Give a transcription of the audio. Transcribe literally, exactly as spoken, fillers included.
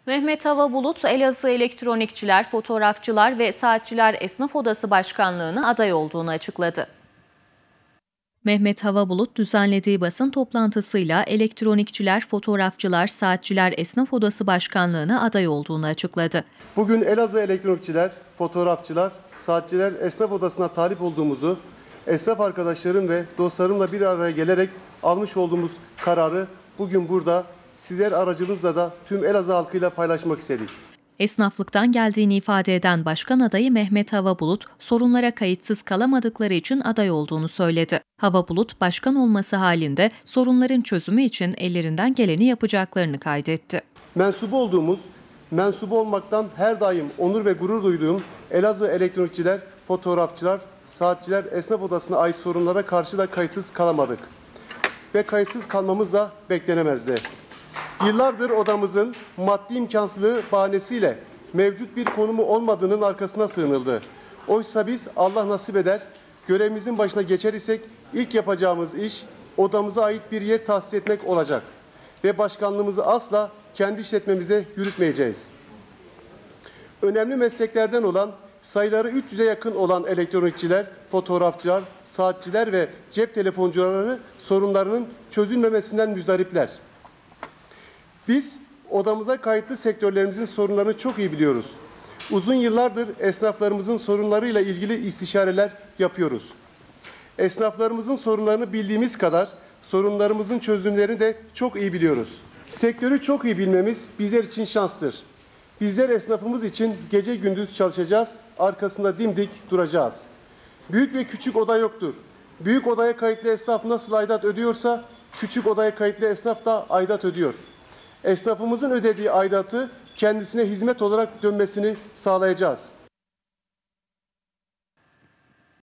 Mehmet Hava Bulut, Elazığ Elektronikçiler, Fotoğrafçılar ve Saatçiler Esnaf Odası Başkanlığı'na aday olduğunu açıkladı. Mehmet Hava Bulut düzenlediği basın toplantısıyla Elektronikçiler, Fotoğrafçılar, Saatçiler Esnaf Odası Başkanlığı'na aday olduğunu açıkladı. Bugün Elazığ Elektronikçiler, Fotoğrafçılar, Saatçiler Esnaf Odası'na talip olduğumuzu, esnaf arkadaşlarım ve dostlarımla bir araya gelerek almış olduğumuz kararı bugün burada sizler aracınızla da tüm Elazığ halkıyla paylaşmak istedik. Esnaflıktan geldiğini ifade eden başkan adayı Mehmet Hava Bulut, sorunlara kayıtsız kalamadıkları için aday olduğunu söyledi. Hava Bulut, başkan olması halinde sorunların çözümü için ellerinden geleni yapacaklarını kaydetti. Mensubu olduğumuz, mensubu olmaktan her daim onur ve gurur duyduğum Elazığ Elektronikçiler, Fotoğrafçılar, Saatçiler Esnaf Odası'na ait sorunlara karşı da kayıtsız kalamadık. Ve kayıtsız kalmamız da beklenemezdi. Yıllardır odamızın maddi imkansızlığı bahanesiyle mevcut bir konumu olmadığının arkasına sığınıldı. Oysa biz Allah nasip eder, görevimizin başına geçer isek ilk yapacağımız iş odamıza ait bir yer tahsis etmek olacak. Ve başkanlığımızı asla kendi işletmemize yürütmeyeceğiz. Önemli mesleklerden olan, sayıları üç yüze yakın olan elektronikçiler, fotoğrafçılar, saatçiler ve cep telefoncuları sorunlarının çözülmemesinden müzdaripler. Biz odamıza kayıtlı sektörlerimizin sorunlarını çok iyi biliyoruz. Uzun yıllardır esnaflarımızın sorunlarıyla ilgili istişareler yapıyoruz. Esnaflarımızın sorunlarını bildiğimiz kadar sorunlarımızın çözümlerini de çok iyi biliyoruz. Sektörü çok iyi bilmemiz bizler için şanstır. Bizler esnafımız için gece gündüz çalışacağız, arkasında dimdik duracağız. Büyük ve küçük oda yoktur. Büyük odaya kayıtlı esnaf nasıl aidat ödüyorsa, küçük odaya kayıtlı esnaf da aidat ödüyor. Esnafımızın ödediği aidatı kendisine hizmet olarak dönmesini sağlayacağız.